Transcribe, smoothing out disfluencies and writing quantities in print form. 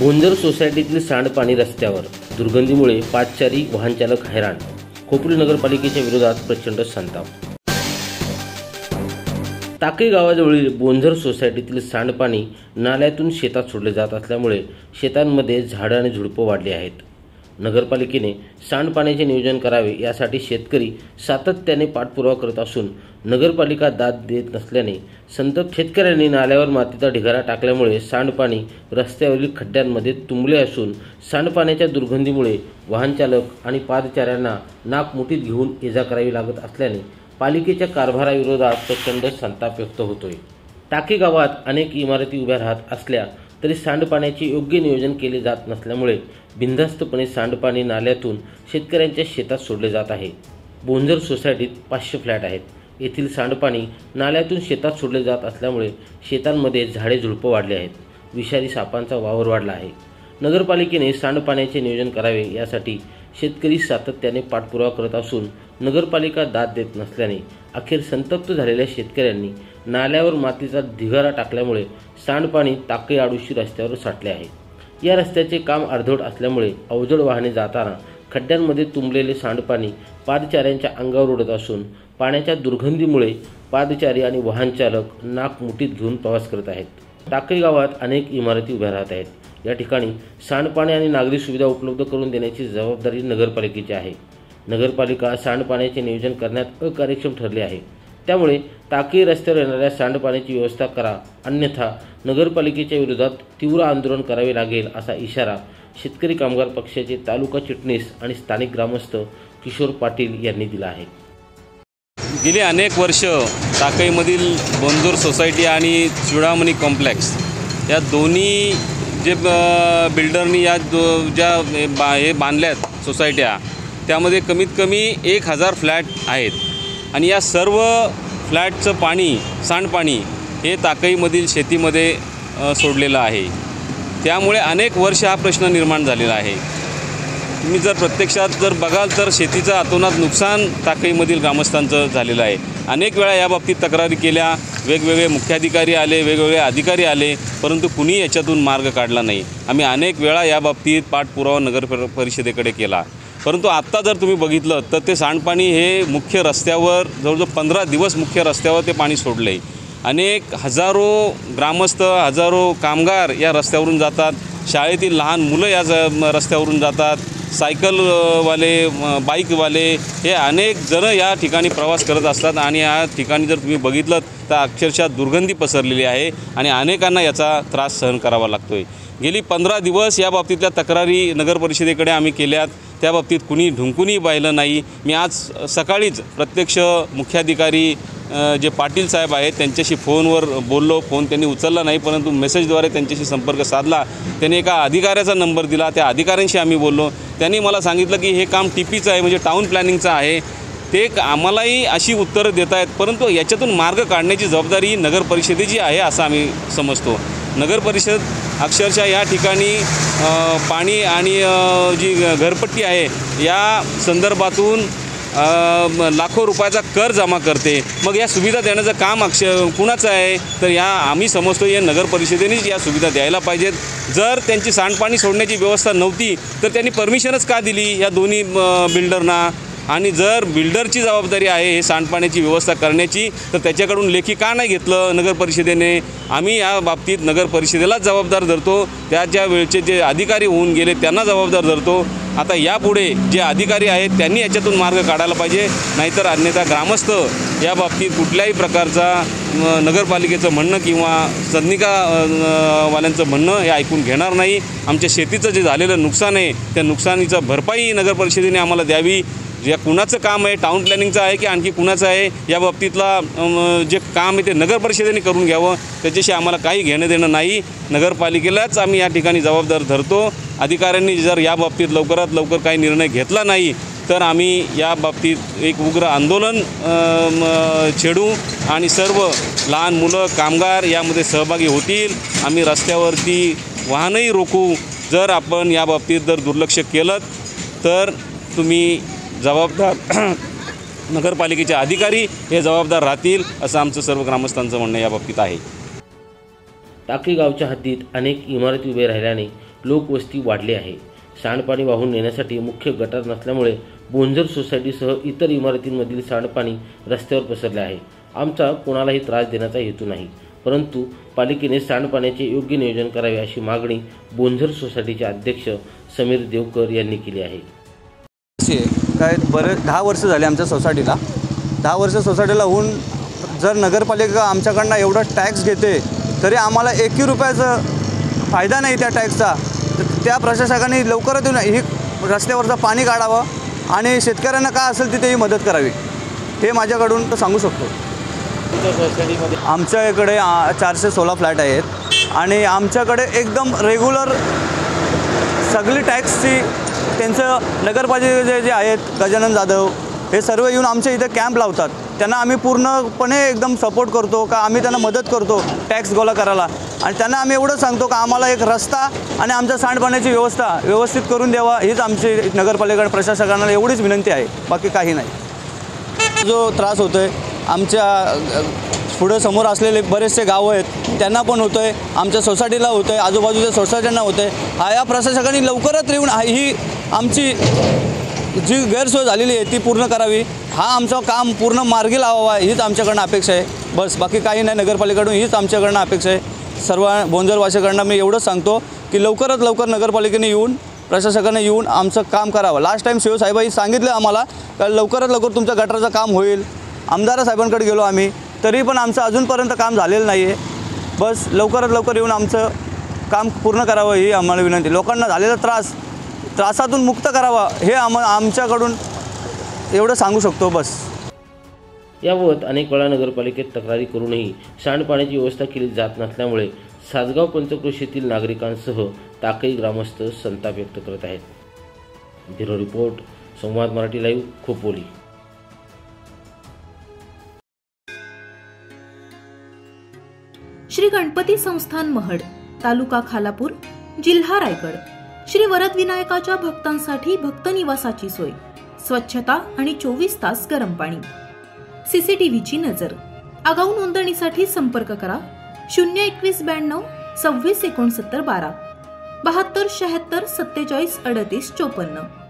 बोंजर सोसायटीतील सांडपाणी रस्त्यावर दुर्गंधीमुळे पादचारी वाहनचालक हैराण. खोपोली नगरपालिकेच्या विरोधात प्रचंड संताप. टाकळी गावाजवळील बोंजर सोसायटीतील सांडपाणी नाल्यातून शेतात सोडले जात असल्यामुळे शेतांमध्ये झाडं आणि झुडपं वाढली आहेत. नगरपालिकेने सांडपाण्याचे नियोजन करावे यासाठी शेतकरी सातत्याने पाठपुरावा करत असून नगरपालिका दाद देत नसल्याने संतप्त शेतकऱ्यांनी नाल्यावर मातीचा ढिगारा टाकल्यामुळे सांडपाणी रस्त्यावरील खड्ड्यांमध्ये तुंबले असून सांडपाण्याच्या दुर्गंधीमुळे वाहनचालक आणि पादचाऱ्यांना नाक मुठीत घेऊन ये-जा करावी लागत असल्याने पालिकेच्या कारभाराविरोधात प्रचंड संताप व्यक्त होतोय. टाकी गावात अनेक इमारती उभ्या राहत असल्या तरी सांडपाण्याचे योग्य नियोजन केले जात नसल्यामुळे बिनधास्तपणे सांडपाणी नाल्यातून शेतकऱ्यांच्या शेतात सोडले जात आहे. बोंजर सोसायटीत 500 फ्लॅट आहेत. येथील सांडपाणी नाल्यातून शेतात सोडले जात असल्यामुळे शेतांमध्ये झाडे झुडपं वाढली आहेत. विषारी सापांचा वावर वाढला आहे. नगरपालिकेने सांडपाण्याचे नियोजन करावे यासाठी शेतकरी सातत्याने पाठपुरावा करत असून नगरपालिका दाद देत नसल्याने अखेर संतप्त झालेल्या शेतकऱ्यांनी नाल्यावर मातीचा ढिगारा टाकल्यामुळे सांडपाणी टाकळी आडुशी रस्त्यावर साठले आहे. या रस्त्याचे काम अर्धवट असल्यामुळे अवजड वाहने जाताना खड्ड्यांमध्ये तुंबलेले सांडपाणी पादचाऱ्यांच्या अंगावर उडत असून पाण्याच्या दुर्गंधीमुळे पादचारी आणि वाहनचालक नाक मुठीत घेऊन प्रवास करत आहेत. टाकळी गावात अनेक इमारती उभ्या राहत आहेत. या ठिकाणी सांडपाणी आणि नागरी सुविधा उपलब्ध करून देण्याची जबाबदारी नगरपालिकेची आहे. नगरपालिका सांडपाण्याचे नियोजन करण्यात अकार्यक्षम ठरली आहे. त्यामुळे टाकळी रस्त्यावर येणाऱ्या सांडपाण्याची व्यवस्था करा, अन्यथा नगरपालिकेच्या विरोधात तीव्र आंदोलन करावे लागेल असा इशारा शेतकरी कामगार पक्षाचे तालुका चिटणीस आणि स्थानिक ग्रामस्थ किशोर पाटील यांनी दिला आहे. गेली अनेक वर्ष टाकळीमधील बोंजर सोसायटी आणि चुडामणी कॉम्प्लेक्स या दोन्ही जे बिल्डरनी या हे बांधल्यात सोसायट्या, त्यामध्ये कमीत कमी 1000 फ्लॅट आहेत आणि या सर्व फ्लॅटचं पाणी सांडपाणी हे टाकळीमधील शेतीमध्ये सोडलेलं आहे. त्यामुळे अनेक वर्ष हा प्रश्न निर्माण झालेला आहे. तुम्ही जर प्रत्यक्षात बघाल तर शेतीचं अतोनात नुकसान टाकळीमधील ग्रामस्थांचं झालेलं आहे. अनेक वेळा याबाबतीत तक्रारी केल्या, वेगवेगळे मुख्याधिकारी आले, वेगवेगळे अधिकारी आले, परंतु कुणी याच्यातून मार्ग काढला नाही. आम्ही अनेक वेळा याबाबतीत पाठपुरावा नगर परिषदेकडे केला, परंतु आत्ता जर तुम्ही बघितलं तर ते सांडपाणी हे मुख्य रस्त्यावर जवळजवळ 15 दिवस मुख्य रस्त्यावर ते पाणी सोडलं आहे. अनेक हजारो ग्रामस्थ, हजारो कामगार या रस्त्यावरून जातात. शाळेतील लहान मुलं या रस्त्यावरून जातात. सायकलवाले, बाईकवाले हे अनेक जण या ठिकाणी प्रवास करत असतात आणि या ठिकाणी जर तुम्ही बघितलं तर अक्षरशः दुर्गंधी पसरलेली आहे आणि अनेकांना याचा त्रास सहन करावा लागतो आहे. गेली 15 दिवस या बाबतीतल्या तक्रारी नगर परिषदेकडे आम्ही केल्यात, त्या बाबतीत कुणी ढुंकूनही पाहिलं नाही. मी आज सकाळीच प्रत्यक्ष मुख्याधिकारी जे पाटील साहेब आहेत त्यांच्याशी फोनवर बोललो. फोन त्यांनी उचलला नाही, परंतु मेसेजद्वारे त्यांच्याशी संपर्क साधला. त्यांनी एका अधिकाऱ्याचा नंबर दिला, त्या अधिकाऱ्यांशी आम्ही बोललो. त्यांनी मला सांगितलं की हे काम टीपीचं आहे, म्हणजे टाऊन प्लॅनिंगचं आहे. ते आम्हालाही अशी उत्तरं देत आहेत, परंतु याच्यातून मार्ग काढण्याची जबाबदारी नगर परिषदेची आहे असं आम्ही समजतो. नगर परिषद अक्षरशः या ठिकाणी पाणी आणि जी घरपट्टी आहे या संदर्भातून लाखो रुपयाचा कर जमा करते. मग या सुविधा देण्याचं काम कुणाचं आहे? तर या आम्ही समजतो या नगर परिषदेनेच या सुविधा द्यायला पाहिजेत. जर त्यांची सांडपाणी सोडण्याची व्यवस्था नव्हती तर त्यांनी परमिशनच का दिली या दोन्ही बिल्डरना? आणि जर बिल्डरची जबाबदारी आहे हे सांडपाण्याची व्यवस्था करण्याची, तर त्याच्याकडून लेखी का नाही घेतलं नगर परिषदेने? आम्ही या बाबतीत नगर परिषदेलाच जबाबदार धरतो. त्याच्या वेळचे जे अधिकारी होऊन गेले त्यांना जबाबदार धरतो. आता यापुढे जे अधिकारी आहेत त्यांनी याच्यातून मार्ग काढायला पाहिजे, नाहीतर अन्यथा ग्रामस्थ या बाबतीत कुठल्याही प्रकारचा नगरपालिकेचं म्हणणं किंवा सदनिकावाल्यांचं म्हणणं हे ऐकून घेणार नाही. आमच्या शेतीचं जे झालेलं नुकसान आहे त्या नुकसानीचं भरपाई नगर परिषदेने आम्हाला द्यावी. या कुणाचं काम आहे, टाऊन प्लॅनिंगचं आहे की आणखी कुणाचं आहे, या बाबतीतला जे काम आहे ते नगर परिषदेने करून घ्यावं. त्याच्याशी आम्हाला काही घेणं देणं नाही. नगरपालिकेलाच आम्ही या ठिकाणी जबाबदार धरतो. अधिकाऱ्यांनी जर या बाबतीत लवकरात लवकर काही निर्णय घेतला नाही तर आम्ही या बाबतीत एक उग्र आंदोलन छेडू आणि सर्व लहान मुलं, कामगार यामध्ये सहभागी होतील. आम्ही रस्त्यावरती वाहनही रोखू. जर आपण या बाबतीत जर दुर्लक्ष केलं तर तुम्ही जबाबदार नगरपालिकेचे अधिकारी हे जबाबदार राहतील असं आमचं सर्व ग्रामस्थांचं म्हणणं या बाबतीत आहे. टाकळी गावच्या हद्दीत अनेक इमारती उभे राहिल्याने लोकवस्ती वाढली आहे. सांडपाणी वाहून नेण्यासाठी मुख्य गटार नसल्यामुळे बोंझर सोसायटीसह इतर इमारतींमधील सांडपाणी रस्त्यावर पसरले आहे. आमचा कोणालाही त्रास देण्याचा हेतू नाही, परंतु पालिकेने सांडपाण्याचे योग्य नियोजन करावे अशी मागणी बोंझर सोसायटीचे अध्यक्ष समीर देवकर यांनी केली आहे. काय बरेच 10 वर्ष झाले आमच्या सोसायटीला. 10 वर्ष सोसायटीला होऊन जर नगरपालिका आमच्याकडनं एवढा टॅक्स घेते तरी आम्हाला 1 रुपयाचा फायदा नाही त्या टॅक्सचा. तर त्या प्रशासकाने लवकरात येऊन ही रस्त्यावरचं पाणी काढावं आणि शेतकऱ्यांना काय असेल तिथेही मदत करावी, हे माझ्याकडून सांगू शकतो. सोसायटीमध्ये आमच्या इकडे 416 फ्लॅट आहेत आणि आमच्याकडे एकदम रेग्युलर सगळी टॅक्सची त्यांचं नगरपालिकेचे जे आहेत गजानन जाधव हे सर्व येऊन आमच्या इथे कॅम्प लावतात. त्यांना आम्ही पूर्णपणे एकदम सपोर्ट करतो का आम्ही त्यांना मदत करतो टॅक्स गोळा करायला. आणि त्यांना आम्ही एवढं सांगतो का आम्हाला एक रस्ता आणि आमच्या सांडपाण्याची व्यवस्था व्यवस्थित करून द्यावा, हीच आमची नगरपालिका प्रशासकांना एवढीच विनंती आहे, बाकी काही नाही. जो त्रास होतो आहे आमच्या पुढे समोर असलेले बरेचसे गावं आहेत त्यांना पण होतं आहे, आमच्या सोसायटीला होतं आहे, आजूबाजूच्या सोसायट्यांना होतं आहे. या प्रशासकांनी लवकरात येऊन ही आमची जी गैरसोय झालेली आहे ती पूर्ण करावी, हा आमचं काम पूर्ण मार्गी लावावा, हीच आमच्याकडनं अपेक्षा आहे. बस बाकी काही नाही. नगरपालिकेकडून हीच आमच्याकडनं अपेक्षा आहे. सर्व बोंझरवासियांकडनं मी एवढंच सांगतो की लवकरात लवकर नगरपालिकेने येऊन प्रशासकाने येऊन आमचं काम करावं. लास्ट टाईम शिवसाहेबांनी सांगितलं आम्हाला का लवकरात लवकर तुमच्या गटाराचं काम होईल. आमदार साहेबांकडे गेलो आम्ही, तरी पण आमचं अजूनपर्यंत काम झालेलं नाही आहे. बस लवकरात लवकर येऊन आमचं काम पूर्ण करावं ही आम्हाला विनंती. लोकांना झालेला त्रासातून मुक्त करावा हे आमच्याकडून एवढं सांगू शकतो. बस याबाबत अनेक वेळा नगरपालिकेत तक्रारी करूनही सांडपाण्याची व्यवस्था केली जात नसल्यामुळे सासगाव पंचक्रोशीतील नागरिकांसह टाकळी ग्रामस्थ संताप व्यक्त करत आहेत. ब्युरो रिपोर्ट, संवाद मराठी लाईव्ह, खोपोली. श्री गणपती संस्थान महड, तालुका खालापूर, जिल्हा रायगड. श्री वरद विनायकाच्या भक्तांसाठी भक्त निवासाची सोय, स्वच्छता आणि 24 तास गरम पाणी, सीसीटीव्हीची नजर. आगाऊ नोंदणीसाठी संपर्क करा 02192 26 69 12 72 76 47 38 54.